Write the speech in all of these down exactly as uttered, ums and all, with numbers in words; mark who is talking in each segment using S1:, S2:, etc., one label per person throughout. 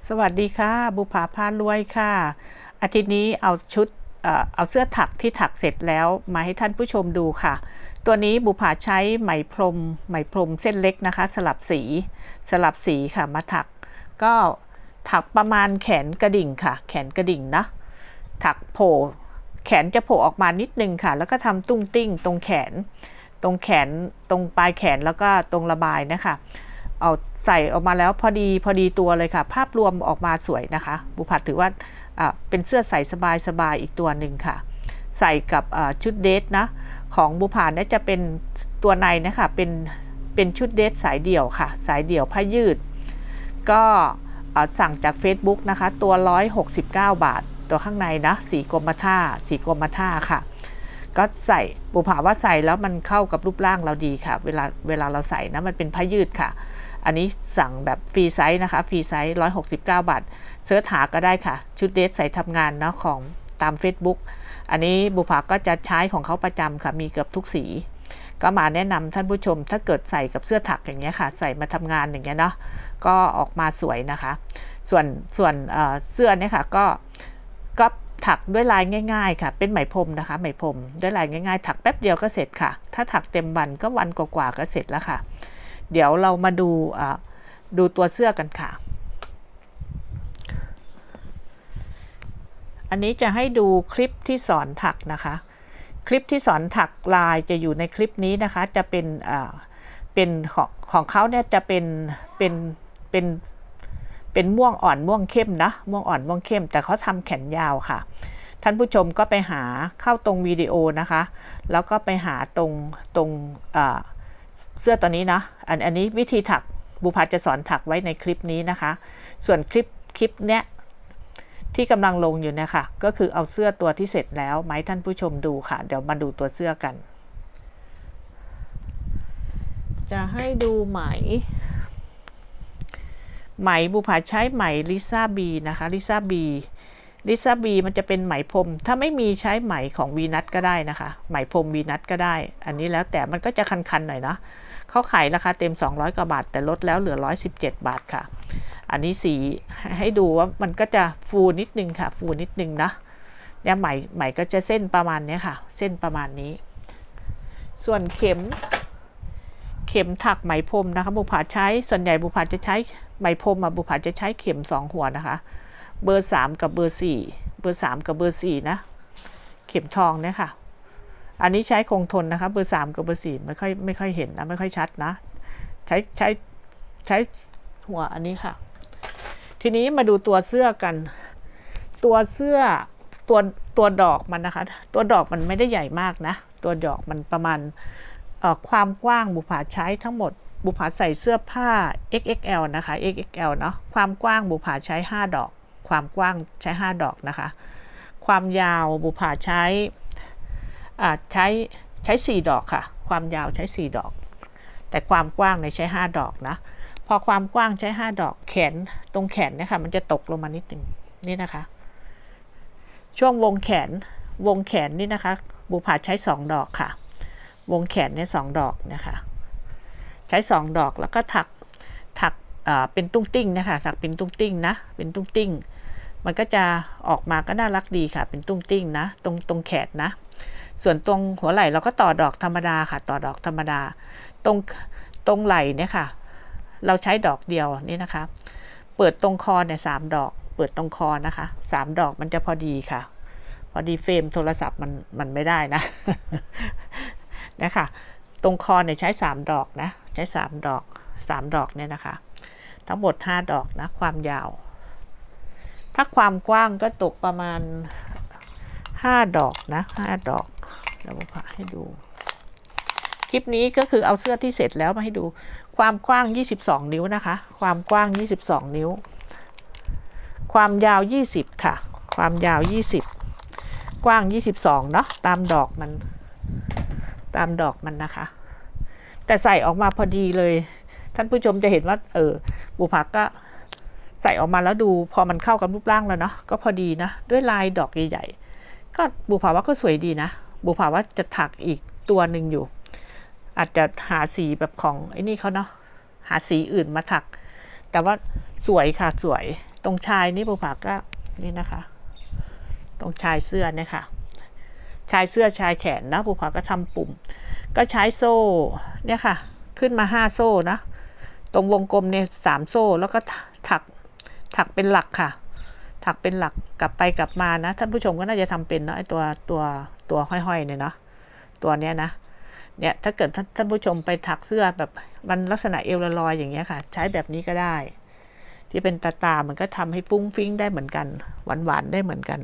S1: สวัสดีค่ะบุภาพารวยค่ะอาทิตย์นี้เอาชุดเอ่อเอาเสื้อถักที่ถักเสร็จแล้วมาให้ท่านผู้ชมดูค่ะตัวนี้บุภาใช้ไหมพรมไหมพรมเส้นเล็กนะคะสลับสีสลับสีค่ะมาถักก็ถักประมาณแขนกระดิ่งค่ะแขนกระดิ่งนะถักโผล่แขนจะโผล่ออกมานิดนึงค่ะแล้วก็ทำตุ้งติ้งตรงแขนตรงแขนตรงปลายแขนแล้วก็ตรงระบายนะคะเอาใส่ออกมาแล้วพอดีพอดีตัวเลยค่ะภาพรวมออกมาสวยนะคะบุภาถือว่าเป็นเสื้อใส่สบายสบายอีกตัวหนึ่งค่ะใส่กับชุดเดทนะของบุภาเนี่ยจะเป็นตัวในนะคะเป็นเป็นชุดเดทสายเดี่ยวค่ะสายเดี่ยวผ้ายืดก็สั่งจาก Facebook นะคะตัวหนึ่งร้อยหกสิบเก้าบาทตัวข้างในนะสีกรมท่าสีกรมท่าค่ะก็ใส่บุภาว่าใส่แล้วมันเข้ากับรูปร่างเราดีค่ะเวลาเวลาเราใส่นะมันเป็นผ้ายืดค่ะอันนี้สั่งแบบฟรีไซส์นะคะฟรีไซส์หนึ่งร้อยหกสิบเก้าบาทเสิร์ชหาก็ได้ค่ะชุดเดทใส่ทำงานนะของตาม Facebook อันนี้บุภาก็จะใช้ของเขาประจำค่ะมีเกือบทุกสีก็มาแนะนำท่านผู้ชมถ้าเกิดใส่กับเสื้อถักอย่างเงี้ยค่ะใส่มาทำงานอย่างเงี้ยเนาะก็ออกมาสวยนะคะส่วนส่วนเ, เสื้อเนี่ยค่ะก็ก็ถักด้วยลายง่ายๆค่ะเป็นไหมพรมนะคะไหมพรมด้วยลายง่ายๆถักแป๊บเดียวก็เสร็จค่ะถ้าถักเต็มวันก็วันกว่าๆก็เสร็จแล้วค่ะเดี๋ยวเรามาดูดูตัวเสื้อกันค่ะอันนี้จะให้ดูคลิปที่สอนถักนะคะคลิปที่สอนถักลายจะอยู่ในคลิปนี้นะคะจะเป็นเป็นของของเขาเนี่ยจะเป็นเป็นเป็นเป็นม่วงอ่อนม่วงเข้มนะม่วงอ่อนม่วงเข้มแต่เขาทำแขนยาวค่ะท่านผู้ชมก็ไปหาเข้าตรงวิดีโอนะคะแล้วก็ไปหาตรงตรงเสื้อตัวนี้นะอันอันนี้วิธีถักบุภาจะสอนถักไว้ในคลิปนี้นะคะส่วนคลิปคลิปเนี้ยที่กำลังลงอยู่เนี่ยค่ะก็คือเอาเสื้อตัวที่เสร็จแล้วมาให้ท่านผู้ชมดูค่ะเดี๋ยวมาดูตัวเสื้อกันจะให้ดูไหมไหมบุภาใช้ไหมลิซ่าบีนะคะลิซ่าบีลิซ่าบีมันจะเป็นไหมพรมถ้าไม่มีใช้ไหมของวีนัทก็ได้นะคะไหมพรมวีนัทก็ได้อันนี้แล้วแต่มันก็จะคันๆหน่อยนะเขาขายราคาเต็มสองร้อยกว่าบาทแต่ลดแล้วเหลือหนึ่งร้อยสิบเจ็ดบาทค่ะอันนี้สีให้ดูว่ามันก็จะฟูนิดนึงค่ะฟูนิดนึงนะเนี่ยไหมไหมก็จะเส้นประมาณนี้ค่ะเส้นประมาณนี้ส่วนเข็มเข็มถักไหมพรมนะคะบุภาใช้ส่วนใหญ่บุภาจะใช้ไหมพรมบุภาจะใช้เข็มสองหัวนะคะเบอร์สามกับเบอร์สี่เบอร์สามกับเบอร์สี่นะเข็มทองเนี่ยค่ะอันนี้ใช้คงทนนะคะเบอร์สามกับเบอร์สี่ไม่ค่อยไม่ค่อยเห็นนะไม่ค่อยชัดนะใช้ใช้ใช้หัวอันนี้ค่ะทีนี้มาดูตัวเสื้อกันตัวเสื้อตัวตัวดอกมันนะคะตัวดอกมันไม่ได้ใหญ่มากนะตัวดอกมันประมาณความกว้างบุภาใช้ทั้งหมดบุภาใส่เสื้อผ้า เอ็กซ์ เอ็กซ์ แอล นะคะ เอ็กซ์ เอ็กซ์ แอล เนาะความกว้างบุภาใช้ห้าดอกความกว้างใช้ห้าดอกนะคะความยาวบุภาใช้ใช้ใช้สี่ดอกค่ะความยาวใช้สี่ดอกแต่ความกว้างในใช้ห้าดอกนะพอความกว้างใช้ห้าดอกแขนตรงแขนเนี่ยค่ะมันจะตกลงมานิดนึงนี่นะคะช่วงวงแขนวงแขนนี่นะคะบุภาใช้สองดอกค่ะวงแขนเนี่ยสองดอกนะคะใช้สองดอกแล้วก็ถักถักเป็นตุ้งติ้งนะคะถักเป็นตุ้งติ้งนะเป็นตุ้งติ้งมันก็จะออกมาก็น่ารักดีค่ะเป็นตุ้งติ้งนะตรงตรงแขนนะส่วนตรงหัวไหล่เราก็ต่อดอกธรรมดาค่ะต่อดอกธรรมดาตรงตรงไหล่เนี่ยค่ะเราใช้ดอกเดียวนี่นะคะเปิดตรงคอเนี่ยสามดอกเปิดตรงคอนะคะสามดอกมันจะพอดีค่ะพอดีเฟรมโทรศัพท์มันมันไม่ได้นะนะคะตรงคอเนี่ยใช้สามดอกนะใช้สามดอกสามดอกเนี่ยนะคะทั้งหมดห้าดอกนะความยาวถ้าความกว้างก็ตกประมาณห้าดอกนะห้าดอกเดี๋ยวผมพาให้ดูคลิปนี้ก็คือเอาเสื้อที่เสร็จแล้วมาให้ดูความกว้างยี่สิบสองนิ้วนะคะความกว้างยี่สิบสองนิ้วความยาวยี่สิบค่ะความยาวยี่สิบกว้างยี่สิบสองเนาะตามดอกมันตามดอกมันนะคะแต่ใส่ออกมาพอดีเลยท่านผู้ชมจะเห็นว่าเออบุภาก็ใส่ออกมาแล้วดูพอมันเข้ากับรูปร่างแล้วเนาะก็พอดีนะด้วยลายดอกใหญ่ๆก็บุภาว่าก็สวยดีนะบุภาว่าจะถักอีกตัวหนึ่งอยู่อาจจะหาสีแบบของไอ้นี่เขาเนาะหาสีอื่นมาถักแต่ว่าสวยค่ะสวยตรงชายนี่บุภาก็นี่นะคะตรงชายเสื้อเนี่ยค่ะชายเสื้อชายแขนนะบุภาก็ทำปุ่มก็ใช้โซ่เนี่ยค่ะขึ้นมาห้าโซ่นะตรงวงกลมเนี่ยสามโซ่แล้วก็ถักถักเป็นหลักค่ะถักเป็นหลักกลับไปกลับมานะท่านผู้ชมก็น่าจะทำเป็นเนาะไอตัวตัวตัวห้อยๆเนี่ยเนาะตัวเนี้ยนะเนี่ยถ้าเกิดท่านผู้ชมไปถักเสื้อแบบมันลักษณะเอวลอยอย่างเงี้ยค่ะใช้แบบนี้ก็ได้ที่เป็นตาตามันก็ทำให้ฟุ้งฟิ้งได้เหมือนกันหวานหวานได้เหมือนกัน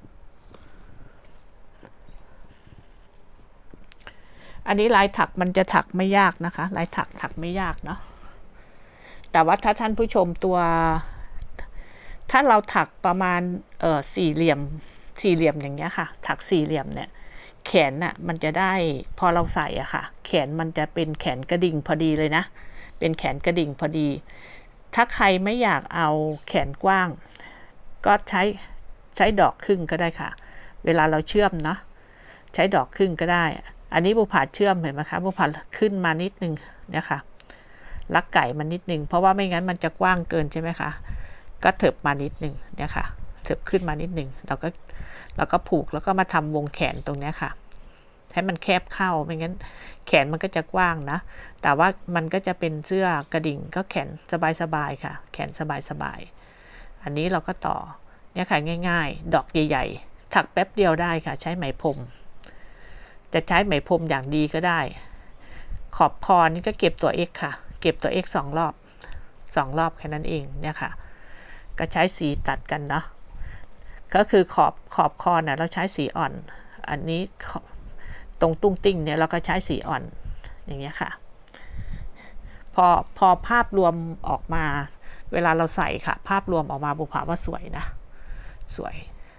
S1: อันนี้ลายถักมันจะถักไม่ยากนะคะลายถักถักไม่ยากเนาะแต่ว่าถ้าท่านผู้ชมตัวถ้าเราถักประมาณเออสี่เหลี่ยมสี่เหลี่ยมอย่างเงี้ยค่ะถักสี่เหลี่ยมเนี่ยแขนน่ะมันจะได้พอเราใส่อะค่ะแขนมันจะเป็นแขนกระดิ่งพอดีเลยนะเป็นแขนกระดิ่งพอดีถ้าใครไม่อยากเอาแขนกว้างก็ใช้ใช้ดอกครึ่งก็ได้ค่ะเวลาเราเชื่อมเนาะใช้ดอกครึ่งก็ได้อันนี้บุภาเชื่อมเห็นไหมคะบุภาขึ้นมานิดนึงเนี่ยค่ะลักไก่มันนิดนึงเพราะว่าไม่งั้นมันจะกว้างเกินใช่ไหมคะก็เถิบมานิดนึงเนี่ยค่ะเถิบขึ้นมานิดนึงเราก็เราก็ผูกแล้วก็มาทำวงแขนตรงนี้ค่ะให้มันแคบเข้าไม่งั้นแขนมันก็จะกว้างนะแต่ว่ามันก็จะเป็นเสื้อกระดิ่งก็แขนสบายๆค่ะแขนสบายๆอันนี้เราก็ต่อเนี่ยค่ะง่ายๆดอกใหญ่ๆถักแป๊บเดียวได้ค่ะใช้ไหมพรมจะใช้ไหมพรมอย่างดีก็ได้ขอบคอนี่ก็เก็บตัว x ค่ะเก็บตัว x สองรอบสองรอบแค่นั้นเองเนี่ยค่ะก็ใช้สีตัดกันเนาะก็คือขอบขอบคอเนี่ยเราใช้สีอ่อนอันนี้ตรงตุ้งติ้งเนี่ยเราก็ใช้สีอ่อนอย่างเงี้ยค่ะพอพอภาพรวมออกมาเวลาเราใส่ค่ะภาพรวมออกมาบุภาว่าสวยนะสวย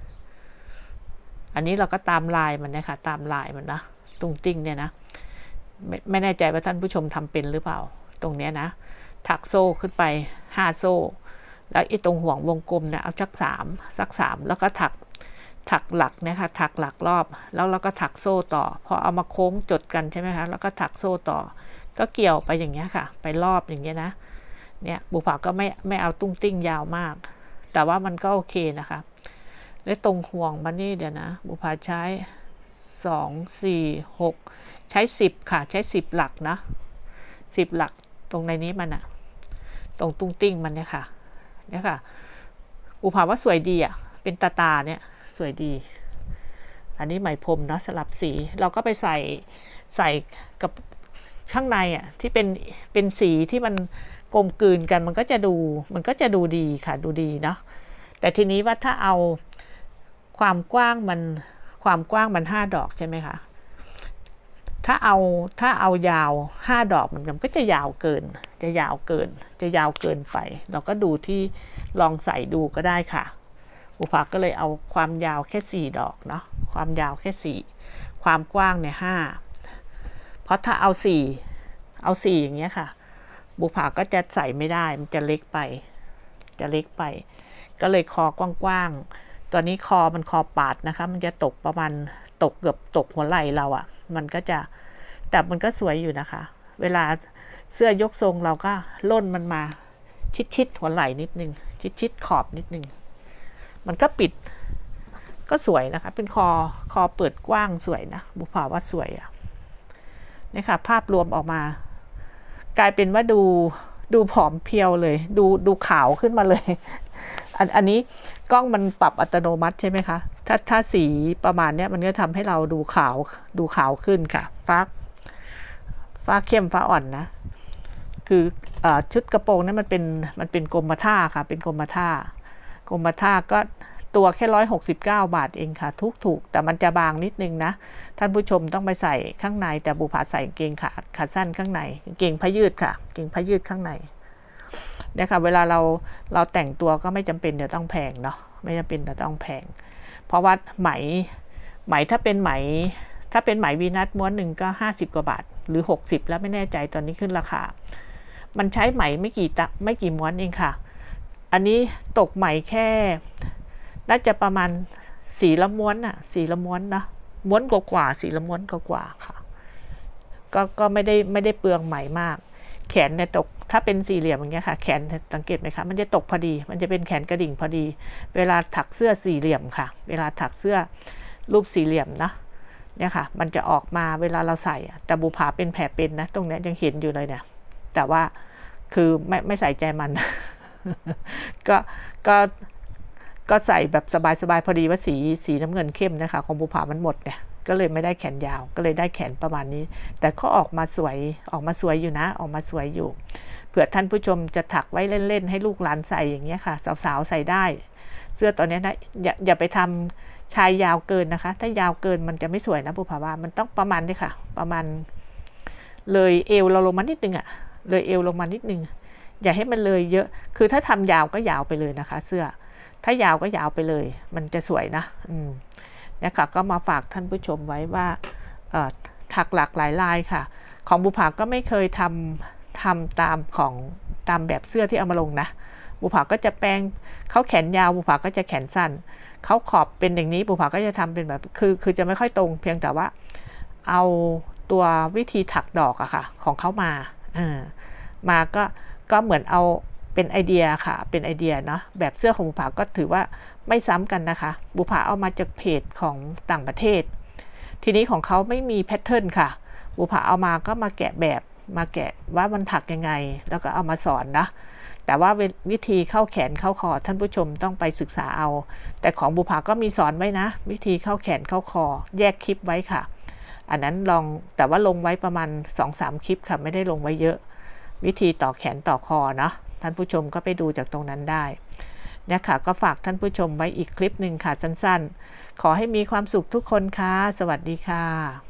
S1: อันนี้เราก็ตามลายมันนะคะตามลายมันนะตุ้งติ้งเนี่ยนะไม่ไม่แน่ใจว่าท่านผู้ชมทำเป็นหรือเปล่าตรงเนี้ยนะถักโซ่ขึ้นไปห้าโซ่แล้วไอ้ตรงห่วงวงกลมเนี่ยเอาสักสามสักสามแล้วก็ถักถักหลักเนี่ยค่ะถักหลักรอบแล้วเราก็ถักโซ่ต่อพอเอามาโค้งจดกันใช่ไหมคะแล้วก็ถักโซ่ต่อก็เกี่ยวไปอย่างเงี้ยค่ะไปรอบอย่างเงี้ยนะเนี่ยบุภาก็ไม่ไม่เอาตุ้งติ้งยาวมากแต่ว่ามันก็โอเคนะคะและตรงห่วงมันนี่เดี๋ยวนะบุภาใช้สองสี่หกใช้สิบค่ะใช้สิบหลักนะสิบหลักตรงในนี้มันอะตรงตุ้งติ้งมันเนี่ยค่ะเนี่ยค่ะบุภาว่าสวยดีอะเป็นตาตาเนี่ยสวยดีอันนี้ไหมพรมเนาะสลับสีเราก็ไปใส่ใส่กับข้างในอะที่เป็นเป็นสีที่มันกลมกลืนกันมันก็จะดูมันก็จะดูดีค่ะดูดีเนาะแต่ทีนี้ว่าถ้าเอาความกว้างมันความกว้างมันห้าดอกใช่ไหมคะถ้าเอาถ้าเอายาวห้าดอกมันก็จะยาวเกินจะยาวเกินจะยาวเกินไปเราก็ดูที่ลองใส่ดูก็ได้ค่ะบุภาก็เลยเอาความยาวแค่สี่ดอกเนาะความยาวแค่สี่ความกว้างเนี่ยห้าเพราะถ้าเอาสี่เอาสี่อย่างเงี้ยค่ะบุภาก็จะใส่ไม่ได้มันจะเล็กไปจะเล็กไปก็เลยคอกว้างๆตัวนี้คอมันคอปาดนะคะมันจะตกประมาณตกเกือบตกหัวไหล่เราอะ่ะมันก็จะแต่มันก็สวยอยู่นะคะเวลาเสื้อยกทรงเราก็ล่นมันมาชิดๆหัวไหล่นิดนึงชิดๆขอบนิดนึงมันก็ปิดก็สวยนะคะเป็นคอคอเปิดกว้างสวยนะบุภาว่าสวยอะ่ะนี่ค่ะภาพรวมออกมากลายเป็นว่าดูดูผอมเพรียวเลยดูดูขาวขึ้นมาเลยอันอันนี้กล้องมันปรับอัตโนมัติใช่ไหมคะถ้าถ้าสีประมาณเนี้ยมันก็ทำให้เราดูขาวดูขาวขึ้นค่ะฟ้าฟ้าเข้มฟ้าอ่อนนะคืออชุดกระโปรงนั้นมันเป็นมันเป็นกรมท่าค่ะเป็นกรมท่ากรมท่าก็ตัวแค่ร้อยหกสิบเก้าบาทเองค่ะทุกถูกแต่มันจะบางนิดนึงนะท่านผู้ชมต้องไปใส่ข้างในแต่บุภาใส่เกงขาขาสั้นข้างในเกงผ้ายืดค่ะเกงผ้ายืดข้างในเนี่ยค่ะเวลาเราเราแต่งตัวก็ไม่จำเป็นเดี๋ยวต้องแพงเนาะไม่จำเป็นเดี๋ยวต้องแพงเพราะว่าไหมไหมถ้าเป็นไหมถ้าเป็นไหมวีนัสม้วนหนึ่งก็ห้าสิบกว่าบาทหรือหกสิบแล้วไม่แน่ใจตอนนี้ขึ้นราคามันใช้ไหมไม่กี่ตะไม่กี่ม้วนเองค่ะอันนี้ตกไหมแค่น่าจะประมาณสีละม้วนอะสีละม้วนนะม้วนกว่าๆสีละม้วนกว่าๆค่ะก็ก็ไม่ได้ไม่ได้เปลืองไหมมากแขนเนี่ยตกถ้าเป็นสี่เหลี่ยมอย่างเงี้ยค่ะแขนสังเกตไหมคะมันจะตกพอดีมันจะเป็นแขนกระดิ่งพอดีเวลาถักเสื้อสี่เหลี่ยมค่ะเวลาถักเสื้อรูปสี่เหลี่ยมนะเนี่ยค่ะมันจะออกมาเวลาเราใส่แต่บุภาเป็นแผลเป็นนะตรงนี้ยังเห็นอยู่เลยเนี่ยแต่ว่าคือไม่ไม่ใส่ใจมัน ก็ก็ก็ใส่แบบสบายๆพอดีว่าสีสีน้ำเงินเข้มนะคะของบุภามันหมดเนี่ยก็เลยไม่ได้แขนยาวก็เลยได้แขนประมาณนี้แต่ก็ออกมาสวยออกมาสวยอยู่นะออกมาสวยอยู่เผื่อท่านผู้ชมจะถักไว้เล่นๆให้ลูกหลานใส่อย่างเงี้ยค่ะสาวๆใส่ได้เสื้อตัวนี้นะอย่าอย่าไปทำชายยาวเกินนะคะถ้ายาวเกินมันจะไม่สวยนะบุภาว่ามันต้องประมาณนี้ค่ะประมาณเลยเอวเราลงมานิดนึงอะเลยเอวลงมานิดนึงอย่าให้มันเลยเยอะคือถ้าทำยาวก็ยาวไปเลยนะคะเสื้อถ้ายาวก็ยาวไปเลยมันจะสวยนะอืมเนี่ยค่ะก็มาฝากท่านผู้ชมไว้ว่าถักหลากหลายลายค่ะของบุภาก็ไม่เคยทำทำตามของตามแบบเสื้อที่เอามาลงนะบุภาก็จะแปลงเขาแขนยาวบุภาก็จะแขนสั้นเขาขอบเป็นอย่างนี้บุภาก็จะทำเป็นแบบคือคือจะไม่ค่อยตรงเพียงแต่ว่าเอาตัววิธีถักดอกอะค่ะของเขามาเออมาก็ก็เหมือนเอาเป็นไอเดียค่ะเป็นไอเดียเนาะแบบเสื้อของบุภาก็ถือว่าไม่ซ้ำกันนะคะบุภาเอามาจากเพจของต่างประเทศทีนี้ของเขาไม่มีแพทเทิร์นค่ะบุภาเอามาก็มาแกะแบบมาแกะว่ามันถักยังไงแล้วก็เอามาสอนนะแต่ว่าวิธีเข้าแขนเข้าคอท่านผู้ชมต้องไปศึกษาเอาแต่ของบุภาก็มีสอนไว้นะวิธีเข้าแขนเข้าคอแยกคลิปไว้ค่ะอันนั้นลองแต่ว่าลงไว้ประมาณ สองสาม คลิปค่ะไม่ได้ลงไว้เยอะวิธีต่อแขนต่อคอเนาะท่านผู้ชมก็ไปดูจากตรงนั้นได้เนี่ยค่ะก็ฝากท่านผู้ชมไว้อีกคลิปหนึ่งค่ะสั้นๆขอให้มีความสุขทุกคนค่ะสวัสดีค่ะ